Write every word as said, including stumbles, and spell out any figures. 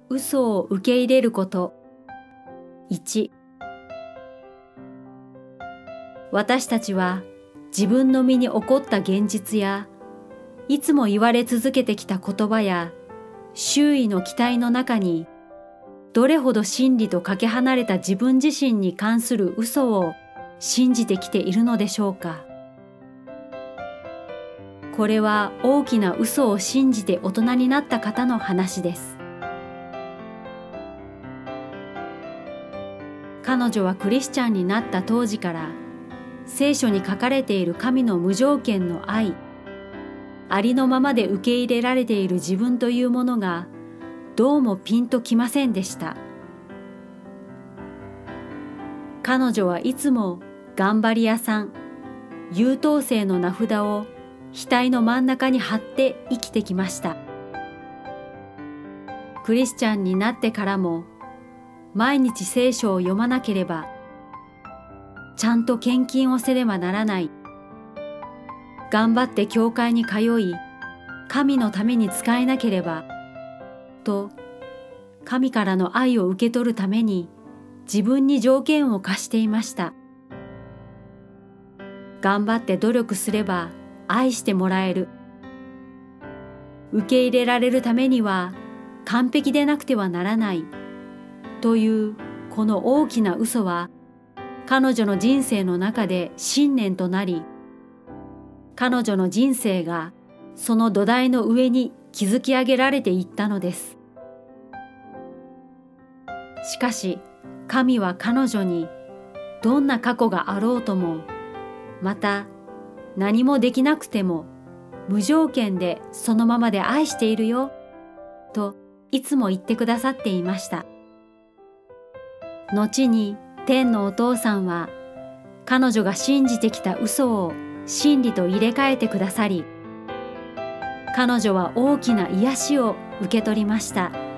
嘘を受け入れること。いち、私たちは自分の身に起こった現実や、いつも言われ続けてきた言葉や、周囲の期待の中に、どれほど真理とかけ離れた自分自身に関する嘘を信じてきているのでしょうか。これは大きな嘘を信じて大人になった方の話です。彼女はクリスチャンになった当時から聖書に書かれている神の無条件の愛、ありのままで受け入れられている自分というものがどうもピンときませんでした。彼女はいつも頑張り屋さん、優等生の名札を額の真ん中に貼って生きてきました。クリスチャンになってからも毎日聖書を読まなければ、ちゃんと献金をせねばならない、頑張って教会に通い、神のために仕えなければ、と神からの愛を受け取るために自分に条件を課していました。頑張って努力すれば愛してもらえる。受け入れられるためには完璧でなくてはならない。というこの大きな嘘は彼女の人生の中で信念となり、彼女の人生がその土台の上に築き上げられていったのです。しかし神は彼女にどんな過去があろうとも、また何もできなくても無条件でそのままで愛しているよといつも言ってくださっていました。後に天のお父さんは彼女が信じてきた嘘を真理と入れ替えてくださり、彼女は大きな癒しを受け取りました。